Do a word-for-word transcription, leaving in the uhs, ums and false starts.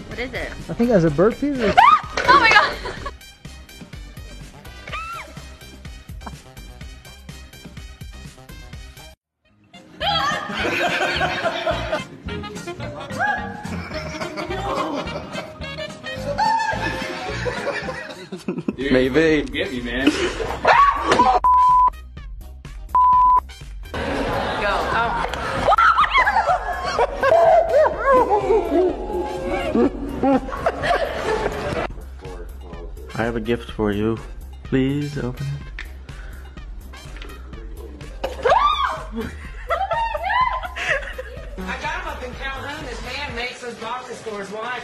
What is it? I think that's a bird feeder. Oh my god! Dude, Maybe. Get me, man. Go. Oh. I have a gift for you. Please open it. I got him up in Calhoun. This man makes those boxes for his wife.